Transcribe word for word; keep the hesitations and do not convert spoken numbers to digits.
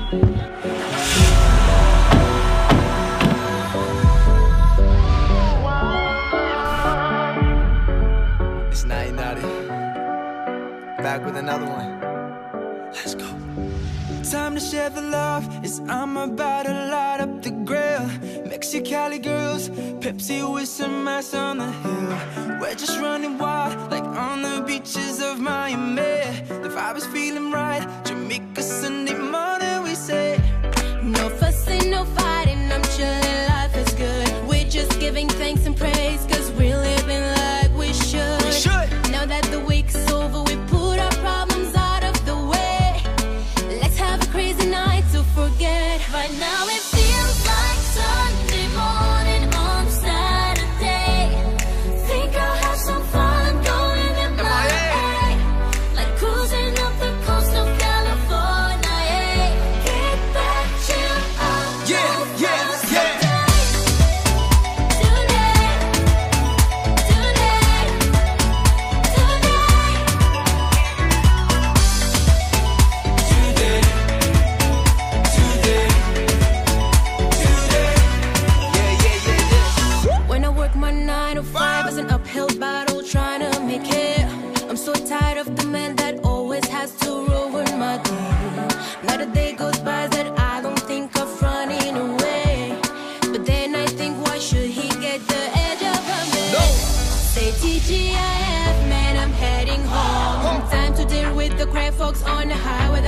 It's naughty naughty. Back with another one. Let's go. Time to share the love, it's I'm about to light up the grill. Mexicali girls, Pepsi with some ice on the hill. We're just running wild, like on the beaches of Miami. The vibe is feeling right, Jamaica Sunday morning we say. No fussing, no fighting, I'm chilling, life is good. We're just giving thanks and praise, cause we're living like we should. We should. Now that the week's over, we put our problems out of the way. Let's have a crazy night to forget. Right now it feels like Sunday morning on Saturday. Think I'll have some fun going in my way, like cruising up the coast of California. Yeah. Get that chill out. Yeah, yeah, yeah. Today, today, today. Today, today, today. Yeah, yeah, yeah, yeah. When I work my nine to five, it's an uphill battle trying to make it. I'm so tired of the man that always has to ruin my day. Not a day goes by that I don't think of running away. But then I think, why should he get the edge of a man? No. Say T G I F, man, I'm heading home. Time to deal with the cray folks on the highway.